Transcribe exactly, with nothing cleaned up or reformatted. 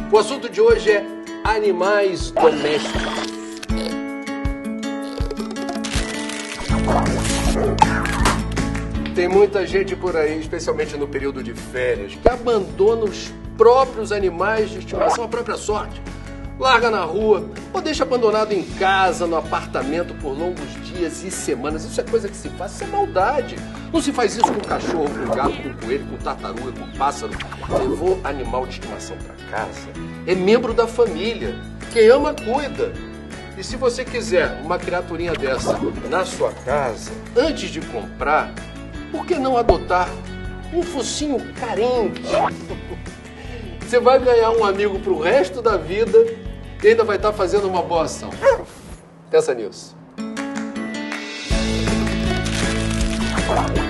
O assunto de hoje é animais domésticos. Tem muita gente por aí, especialmente no período de férias, que abandona os próprios animais de estimação à própria sorte. Larga na rua ou deixa abandonado em casa, no apartamento por longos dias e semanas. Isso é coisa que se faz, isso é maldade. Não se faz isso com cachorro, com gato, com coelho, com tartaruga, com pássaro. Levou animal de estimação para casa, é membro da família. Quem ama, cuida. E se você quiser uma criaturinha dessa na sua casa, antes de comprar, por que não adotar um focinho carente? Você vai ganhar um amigo pro resto da vida e ainda vai estar fazendo uma boa ação. Pensa nisso.